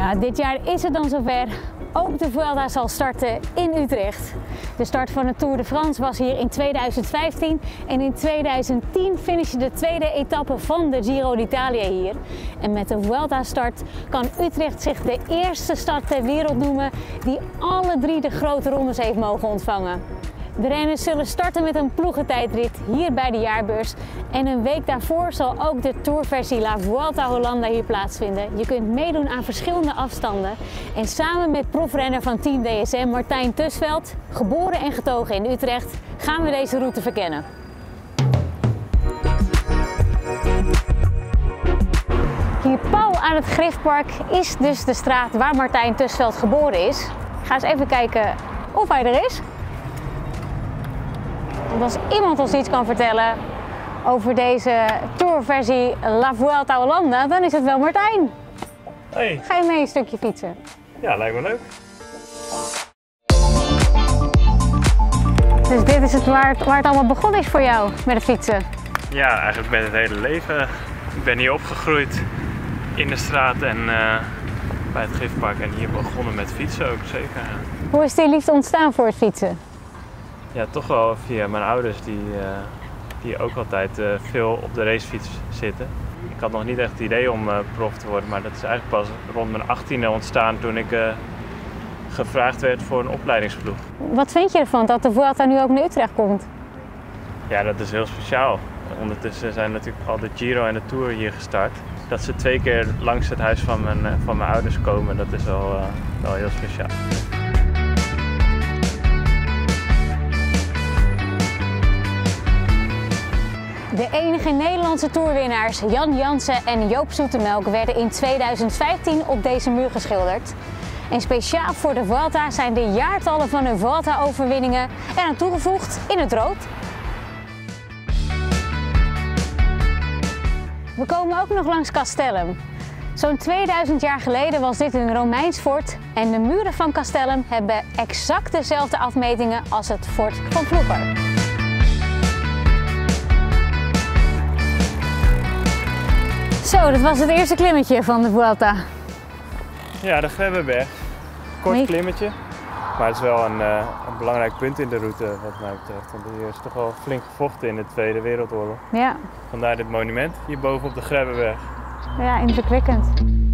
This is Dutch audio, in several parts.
Nou, dit jaar is het dan zover. Ook de Vuelta zal starten in Utrecht. De start van de Tour de France was hier in 2015 en in 2010 finishte de tweede etappe van de Giro d'Italia hier. En met de Vuelta-start kan Utrecht zich de eerste stad ter wereld noemen die alle drie de grote rondes heeft mogen ontvangen. De renners zullen starten met een ploegentijdrit hier bij de jaarbeurs. En een week daarvoor zal ook de tourversie La Vuelta Holanda hier plaatsvinden. Je kunt meedoen aan verschillende afstanden. En samen met profrenner van Team DSM Martijn Tusveld, geboren en getogen in Utrecht, gaan we deze route verkennen. Hier pal aan het Griftpark is dus de straat waar Martijn Tusveld geboren is. Ik ga eens even kijken of hij er is. Want als iemand ons iets kan vertellen over deze tourversie La Vuelta Holanda, dan is het wel Martijn. Hey. Ga je mee een stukje fietsen? Ja, lijkt me leuk. Dus dit is het waar het allemaal begonnen is voor jou met het fietsen? Ja, eigenlijk met het hele leven. Ik ben hier opgegroeid in de straat en bij het Griftpark en hier begonnen met fietsen ook, zeker. Hoe is die liefde ontstaan voor het fietsen? Ja, toch wel via mijn ouders die ook altijd veel op de racefiets zitten. Ik had nog niet echt het idee om prof te worden, maar dat is eigenlijk pas rond mijn 18e ontstaan toen ik gevraagd werd voor een opleidingsploeg. Wat vind je ervan dat de Vuelta nu ook naar Utrecht komt? Ja, dat is heel speciaal. Ondertussen zijn natuurlijk al de Giro en de Tour hier gestart. Dat ze 2 keer langs het huis van mijn ouders komen, dat is wel heel speciaal. De enige Nederlandse toerwinnaars Jan Jansen en Joop Zoetemelk werden in 2015 op deze muur geschilderd. En speciaal voor de Vuelta zijn de jaartallen van hun Vuelta-overwinningen eraan toegevoegd in het rood. We komen ook nog langs Castellum. Zo'n 2000 jaar geleden was dit een Romeins fort en de muren van Castellum hebben exact dezelfde afmetingen als het fort van vroeger. Zo, dat was het eerste klimmetje van de Vuelta. Ja, de Grebbeberg. Kort klimmetje, maar het is wel een belangrijk punt in de route wat mij betreft. Want hier is toch wel flink gevochten in de Tweede Wereldoorlog. Ja. Vandaar dit monument hier boven op de Grebbeberg. Ja, indrukwekkend.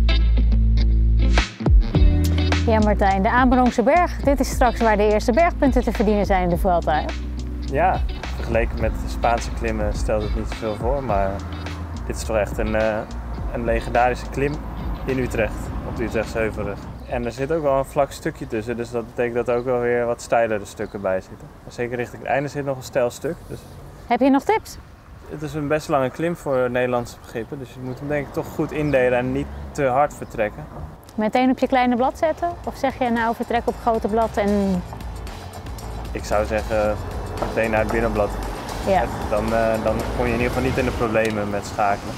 Ja, Martijn, de Amerongse berg. Dit is straks waar de eerste bergpunten te verdienen zijn in de Vuelta, hè? Ja, vergeleken met de Spaanse klimmen stelt het niet zoveel voor, maar dit is toch echt een legendarische klim in Utrecht, op de Utrechtse Heuvelrug. En er zit ook wel een vlak stukje tussen, dus dat betekent dat er ook wel weer wat steilere stukken bij zitten. Maar zeker richting het einde zit nog een steil stuk. Dus heb je nog tips? Het is een best lange klim voor Nederlandse begrippen, dus je moet hem denk ik toch goed indelen en niet te hard vertrekken. Meteen op je kleine blad zetten? Of zeg je nou vertrek op grote blad en... Ik zou zeggen meteen naar het binnenblad. Ja. Dan kom je in ieder geval niet in de problemen met schakelen.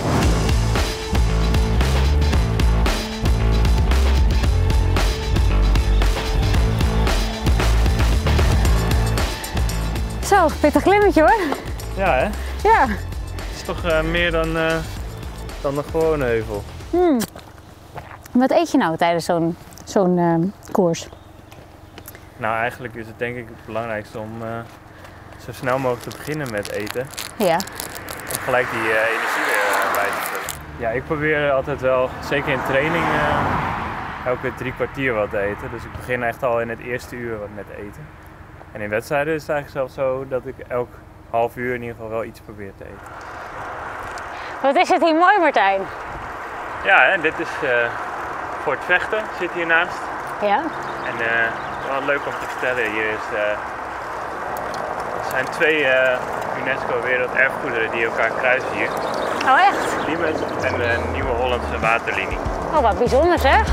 Zo, pittig klimmetje hoor. Ja hè? Ja. Het is toch meer dan een gewone heuvel. Wat eet je nou tijdens zo'n koers? Nou, eigenlijk is het denk ik het belangrijkste om zo snel mogelijk te beginnen met eten. Ja. Om gelijk die energie weer bij te vullen. Ja, ik probeer altijd wel, zeker in training, elke 3 kwartier wat te eten. Dus ik begin echt al in het eerste uur wat met eten. En in wedstrijden is het eigenlijk zelfs zo dat ik elk half uur in ieder geval wel iets probeer te eten. Wat is het hier mooi, Martijn? Ja, hè, dit is voor het vechten, zit hiernaast. Ja. En wel leuk om te vertellen, hier er zijn 2 UNESCO werelderfgoederen die elkaar kruisen hier. Oh echt? Limes en de Nieuwe Hollandse Waterlinie. Oh, wat bijzonder zeg.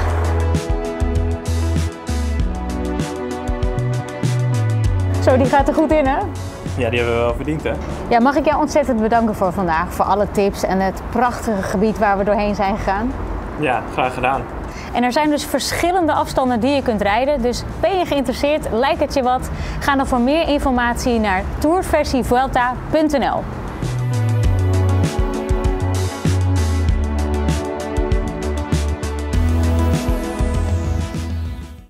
Zo, die gaat er goed in hè? Ja, die hebben we wel verdiend hè? Ja, mag ik jou ontzettend bedanken voor vandaag, voor alle tips en het prachtige gebied waar we doorheen zijn gegaan. Ja, graag gedaan. En er zijn dus verschillende afstanden die je kunt rijden, dus ben je geïnteresseerd, lijkt het je wat? Ga dan voor meer informatie naar tourversievuelta.nl.